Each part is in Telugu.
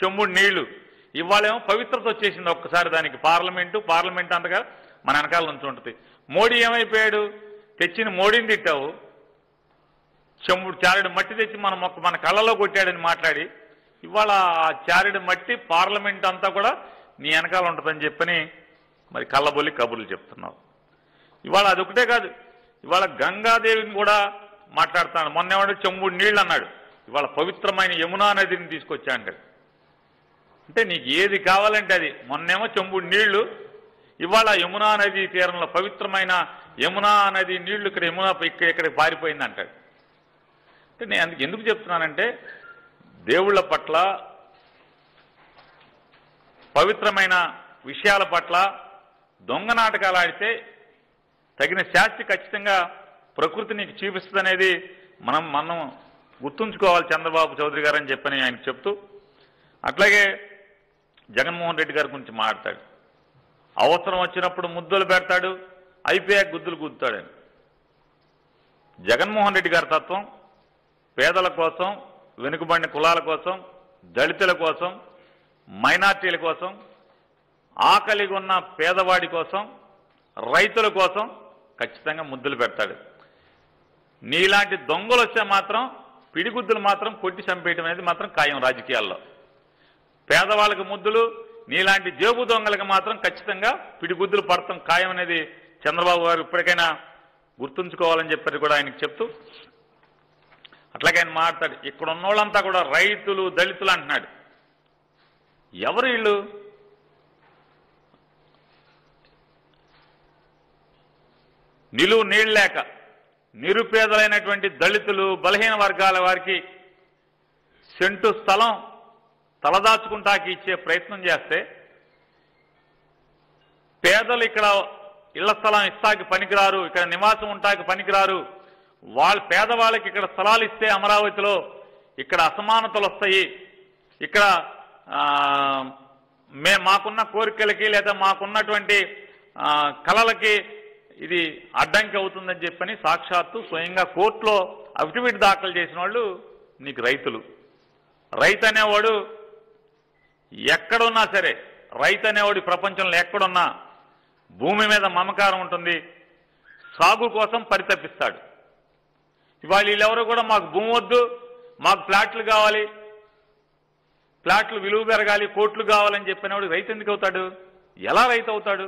చెంబుడు నీళ్లు. ఇవాళేమో పవిత్రత వచ్చేసింది ఒక్కసారి దానికి. పార్లమెంట్ అంతగా మన వెనకాల నుంచి ఉంటుంది. మోడీ ఏమైపోయాడు? తెచ్చిన మోడీని తిట్టావు, చెంబుడు చారెడు మట్టి తెచ్చి మన కళ్ళలో కొట్టాడని మాట్లాడి ఇవాళ ఆ చారెడు మట్టి పార్లమెంట్ అంతా కూడా నీ వెనకాల ఉంటుందని చెప్పని మరి కళ్ళబొల్లి కబుర్లు చెప్తున్నావు. ఇవాళ అదొకటే కాదు, ఇవాళ గంగాదేవిని కూడా మాట్లాడుతున్నాడు. మొన్నేవాడు చెంబుడు నీళ్ళు అన్నాడు, ఇవాళ పవిత్రమైన యమునా నదిని తీసుకొచ్చా అంటాడు. అంటే నీకు ఏది కావాలంటే అది. మొన్నేమో చెంబుడు నీళ్లు, ఇవాళ యమునా నది తీరంలో పవిత్రమైన యమునా నది నీళ్లు ఇక్కడ పారిపోయింది అంటాడు. అంటే నేను అందుకు ఎందుకు చెప్తున్నానంటే దేవుళ్ళ పట్ల, పవిత్రమైన విషయాల పట్ల దొంగ నాటకాలు ఆడితే తగిన శాస్తి ఖచ్చితంగా ప్రకృతి నీకు చూపిస్తుంది అనేది మనం గుర్తుంచుకోవాలి చంద్రబాబు చౌదరి గారు అని చెప్పని ఆయన చెప్తూ, అట్లాగే జగన్మోహన్ రెడ్డి గారి గురించి మాట్లాడతాడు. అవసరం వచ్చినప్పుడు ముద్దులు పెడతాడు, అయిపోయాక గుద్దులు గుద్దుతాడని. జగన్మోహన్ రెడ్డి గారి తత్వం పేదల కోసం, వెనుకబడిన కులాల కోసం, దళితుల కోసం, మైనార్టీల కోసం, ఆకలిగా ఉన్న పేదవాడి కోసం, రైతుల కోసం ఖచ్చితంగా ముద్దులు పెడతాడు. నీలాంటి దొంగలు వస్తే మాత్రం పిడిగుద్దులు మాత్రం కొట్టి చంపేయటం అనేది మాత్రం ఖాయం రాజకీయాల్లో. పేదవాళ్ళకి ముద్దులు, నీలాంటి జేబు దొంగలకు మాత్రం ఖచ్చితంగా పిడిగుద్దులు పడటం ఖాయం అనేది చంద్రబాబు గారు ఇప్పటికైనా గుర్తుంచుకోవాలని చెప్పి కూడా ఆయనకు చెప్తూ, అట్లాగే ఆయన మాట్లాడు ఇక్కడ ఉన్నోళ్ళంతా కూడా రైతులు, దళితులు అంటున్నాడు. ఎవరు వీళ్ళు? నిలువు నీళ్ళు లేక నిరుపేదలైనటువంటి దళితులు, బలహీన వర్గాల వారికి సెంటు స్థలం తలదాచుకుంటాకి ఇచ్చే ప్రయత్నం చేస్తే, పేదలు ఇక్కడ ఇళ్ల స్థలం ఇస్తాకి పనికిరారు, ఇక్కడ నివాసం ఉంటాకి పనికిరారు, పేదవాళ్ళకి ఇక్కడ స్థలాలు ఇస్తే అమరావతిలో ఇక్కడ అసమానతలు వస్తాయి, ఇక్కడ మాకున్న కోరికలకి లేదా మాకున్నటువంటి కళలకి ఇది అడ్డంకి అవుతుందని చెప్పని సాక్షాత్తు స్వయంగా కోర్టులో అఫిడవిట్ దాఖలు చేసిన వాళ్ళు నీకు రైతులు. రైతు అనేవాడు ఎక్కడున్నా సరే, రైతు అనేవాడు ప్రపంచంలో ఎక్కడున్నా భూమి మీద మమకారం ఉంటుంది, సాగు కోసం పరితపిస్తాడు. ఇవాళ వీళ్ళెవరూ కూడా మాకు భూమి వద్దు, మాకు ఫ్లాట్లు కావాలి, ఫ్లాట్లు విలువ పెరగాలి, కోట్లు కావాలని చెప్పినవాడు రైతు ఎందుకు అవుతాడు? ఎలా రైతు అవుతాడు?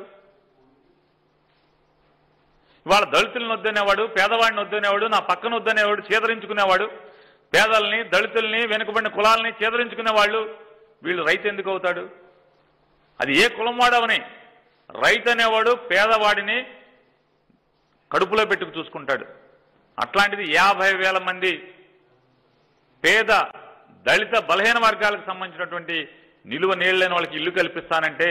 ఇవాళ దళితులను వద్దనేవాడు, పేదవాడిని వద్దనేవాడు, నా పక్కన వద్దనేవాడు, చేదరించుకునేవాడు, పేదల్ని, దళితుల్ని, వెనుకబడిన కులాలని చేదరించుకునేవాళ్ళు వీళ్ళు రైతు ఎందుకు అవుతాడు? అది ఏ కులం వాడవని రైతు అనేవాడు పేదవాడిని కడుపులో పెట్టుకు చూసుకుంటాడు. అట్లాంటిది 50,000 మంది పేద, దళిత, బలహీన వర్గాలకు సంబంధించినటువంటి నిలువ నీళ్ళని వాళ్ళకి ఇల్లు కల్పిస్తానంటే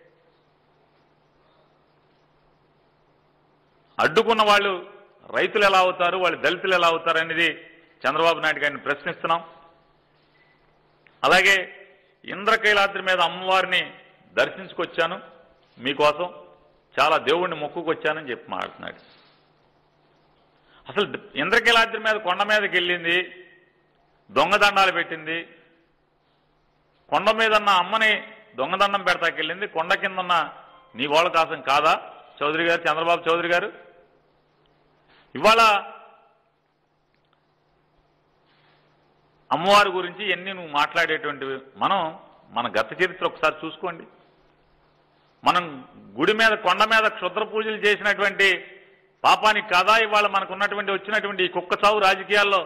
అడ్డుకున్న వాళ్ళు రైతులు ఎలా అవుతారు, వాళ్ళు దళితులు ఎలా అవుతారు అనేది చంద్రబాబు నాయుడు గారిని ప్రశ్నిస్తున్నాం. అలాగే ఇంద్రకైలాద్రి మీద అమ్మవారిని దర్శించుకొచ్చాను, మీకోసం చాలా దేవుణ్ణి మొక్కుకొచ్చానని చెప్పి మాట్లాడుతున్నాడు. అసలు ఇంద్రకైలాద్రి మీద కొండ మీదకి వెళ్ళింది, దొంగదండాలు పెట్టింది, కొండ మీద ఉన్న అమ్మని దొంగదండం పెడతాకెళ్ళింది, కొండ కింద ఉన్న నీ వాళ్ళ కోసం కాదా చౌదరి గారు, చంద్రబాబు చౌదరి గారు? ఇవాళ అమ్మవారి గురించి ఎన్ని నువ్వు మాట్లాడేటువంటివి, మన గత చరిత్ర ఒకసారి చూసుకోండి. మనం గుడి మీద, కొండ మీద క్షుద్ర పూజలు చేసినటువంటి పాపానికి కాదా ఇవాళ మనకు ఉన్నటువంటి వచ్చినటువంటి ఈ కుక్క చావు రాజకీయాల్లో?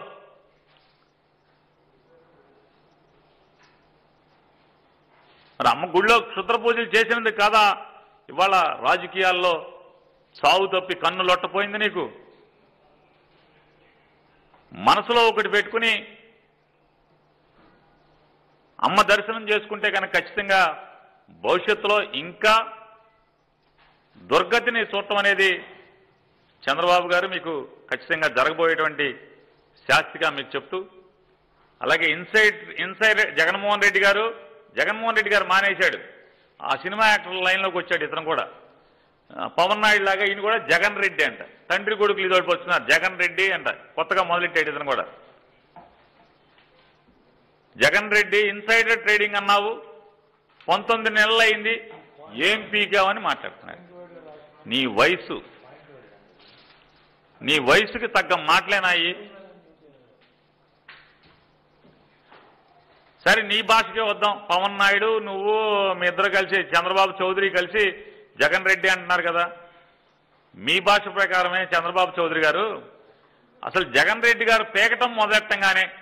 మరి అమ్మ గుడిలో క్షుద్ర పూజలు చేసినందుకు కాదా ఇవాళ రాజకీయాల్లో చావు తప్పి కన్ను లొట్టపోయింది నీకు? మనసులో ఒకటి పెట్టుకుని అమ్మ దర్శనం చేసుకుంటే కనుక ఖచ్చితంగా భవిష్యత్తులో ఇంకా దుర్గతిని చూడటం అనేది చంద్రబాబు గారు మీకు ఖచ్చితంగా జరగబోయేటువంటి శాస్తిగా మీకు చెప్తూ, అలాగే ఇన్సైడ్ జగన్మోహన్ రెడ్డి గారు మానేశాడు, ఆ సినిమా యాక్టర్ లైన్లోకి వచ్చాడు. ఇతను కూడా పవన్ నాయుడు లాగా ఈయన కూడా జగన్ రెడ్డి అంట, తండ్రి కొడుకులు ఇదోటి వస్తున్నారు, జగన్ రెడ్డి అంట, కొత్తగా మొదలెట్టాడు ఇతను కూడా. జగన్ రెడ్డి ఇన్సైడర్ ట్రేడింగ్ అన్నావు, 19 నెలలు అయింది, ఏం పీకావని మాట్లాడుతున్నాడు. నీ వయసుకి తగ్గ మాటలేనాయి. సరే నీ భాషకే వద్దాం. పవన్ నాయుడు నువ్వు మీ ఇద్దరు కలిసి, చంద్రబాబు చౌదరి కలిసి జగన్ రెడ్డి అంటున్నారు కదా. మీ భాష ప్రకారమే చంద్రబాబు చౌదరి గారు అసలు జగన్ రెడ్డి గారు పేకటం మొదలెట్టంగానే